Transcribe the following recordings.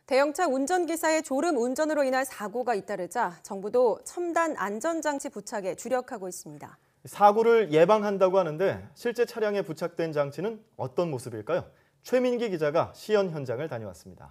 대형차 운전기사의 졸음 운전으로 인한 사고가 잇따르자 정부도 첨단 안전장치 부착에 주력하고 있습니다. 사고를 예방한다고 하는데 실제 차량에 부착된 장치는 어떤 모습일까요? 최민기 기자가 시연 현장을 다녀왔습니다.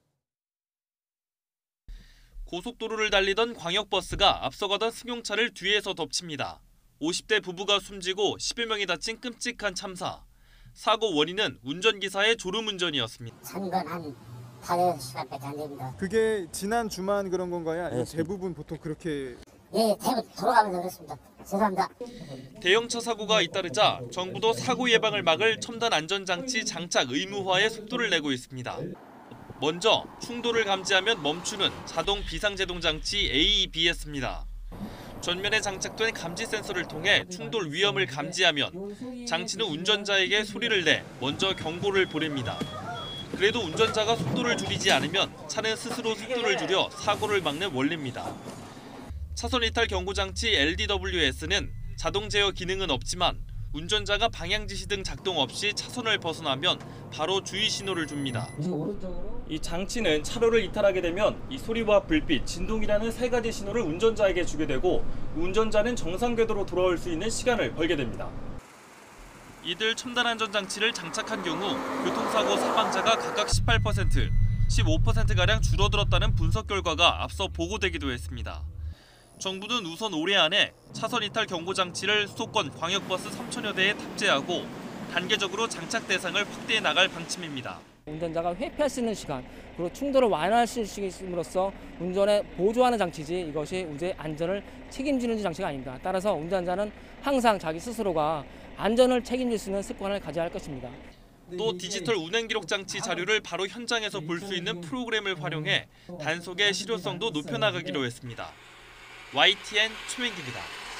고속도로를 달리던 광역버스가 앞서가던 승용차를 뒤에서 덮칩니다. 50대 부부가 숨지고 10여 명이 다친 끔찍한 참사. 사고 원인은 운전기사의 졸음운전이었습니다. 잔건 한 5시간밖에 안 됩니다. 그게 지난 주만 그런 건가요? 아니면 대부분 보통 그렇게? 예, 대부분 돌아가면서 그렇습니다. 죄송합니다. 대형차 사고가 잇따르자 정부도 사고 예방을 막을 첨단 안전장치 장착 의무화에 속도를 내고 있습니다. 먼저 충돌을 감지하면 멈추는 자동 비상제동 장치 AEBS입니다. 전면에 장착된 감지 센서를 통해 충돌 위험을 감지하면 장치는 운전자에게 소리를 내 먼저 경고를 보냅니다. 그래도 운전자가 속도를 줄이지 않으면 차는 스스로 속도를 줄여 사고를 막는 원리입니다. 차선 이탈 경고 장치 LDWS는 자동 제어 기능은 없지만 운전자가 방향 지시 등 작동 없이 차선을 벗어나면 바로 주의 신호를 줍니다. 이 장치는 차로를 이탈하게 되면 이 소리와 불빛, 진동이라는 세 가지 신호를 운전자에게 주게 되고 운전자는 정상 궤도로 돌아올 수 있는 시간을 벌게 됩니다. 이들 첨단 안전장치를 장착한 경우 교통사고 사망자가 각각 18%, 15%가량 줄어들었다는 분석 결과가 앞서 보고되기도 했습니다. 정부는 우선 올해 안에 차선 이탈 경고 장치를 수도권 광역버스 3천여 대에 탑재하고 단계적으로 장착 대상을 확대해 나갈 방침입니다. 운전자가 회피할 수 있는 시간, 그리고 충돌을 완화할 수 있음으로써 운전에 보조하는 장치지 이것이 운전의 안전을 책임지는 장치가 아닙니다. 따라서 운전자는 항상 자기 스스로가 안전을 책임질 수 있는 습관을 가져야 할 것입니다. 또 디지털 운행 기록 장치 자료를 바로 현장에서 볼 수 있는 프로그램을 활용해 단속의 실효성도 높여나가기로 했습니다. YTN 최민기입니다.